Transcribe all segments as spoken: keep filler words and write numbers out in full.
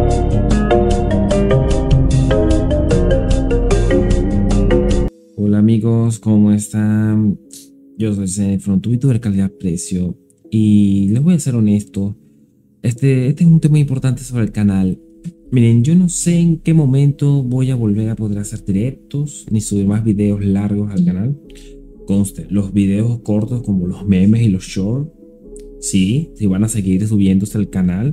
Hola amigos, ¿cómo están? Yo soy Zenfron, tu youtuber calidad-precio, y les voy a ser honesto, este, este es un tema importante sobre el canal. Miren, yo no sé en qué momento voy a volver a poder hacer directos ni subir más videos largos al canal. Conste, los videos cortos como los memes y los shorts, sí, sí van a seguir subiéndose al canal,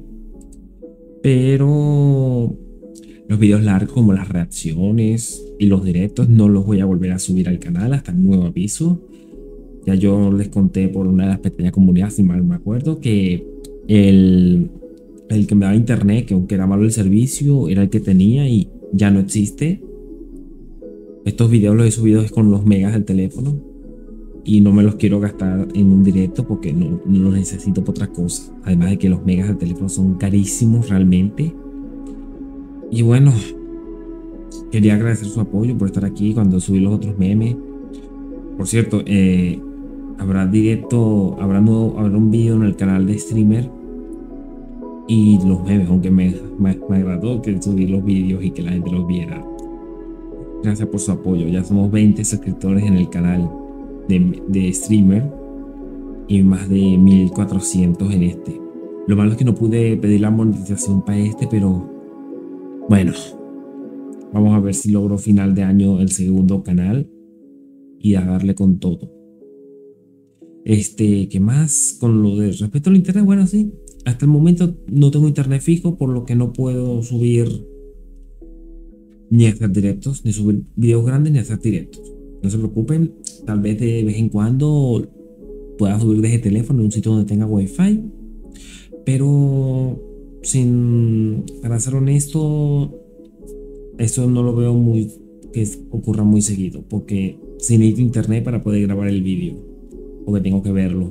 pero los videos largos como las reacciones y los directos no los voy a volver a subir al canal hasta nuevo aviso. Ya yo les conté por una de las pequeñas comunidades, si mal me acuerdo, que el, el que me daba internet, que aunque era malo el servicio, era el que tenía y ya no existe. Estos videos los he subido con los megas del teléfono y no me los quiero gastar en un directo porque no, no los necesito por otra cosa. Además de que los megas del teléfono son carísimos realmente. Y bueno, quería agradecer su apoyo por estar aquí cuando subí los otros memes. Por cierto, eh, habrá directo, habrá, nuevo, habrá un video en el canal de streamer y los memes, aunque me, me, me agradó que subí los vídeos y que la gente los viera. Gracias por su apoyo. Ya somos veinte suscriptores en el canal de, de streamer y más de mil cuatrocientos en este. Lo malo es que no pude pedir la monetización para este, pero bueno, vamos a ver si logro final de año el segundo canal y a darle con todo. Este, ¿qué más? Con lo de respecto al internet, bueno, sí, hasta el momento no tengo internet fijo, por lo que no puedo subir ni hacer directos, ni subir videos grandes, ni hacer directos. No se preocupen, tal vez de vez en cuando pueda subir desde teléfono en un sitio donde tenga wifi, pero sin, para ser honesto, eso no lo veo muy que ocurra muy seguido, porque si necesito internet para poder grabar el vídeo, porque tengo que verlo,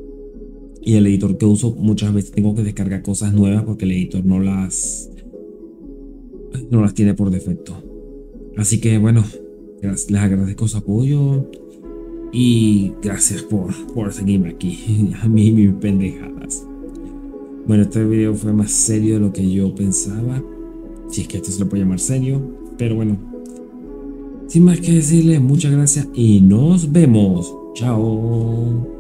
y el editor que uso muchas veces tengo que descargar cosas nuevas porque el editor no las no las tiene por defecto. Así que bueno, les agradezco su apoyo y gracias por, por seguirme aquí a mí y mis pendejadas. Bueno, este video fue más serio de lo que yo pensaba, si es que esto se lo puede llamar serio, pero bueno, sin más que decirles, muchas gracias y nos vemos. Chao.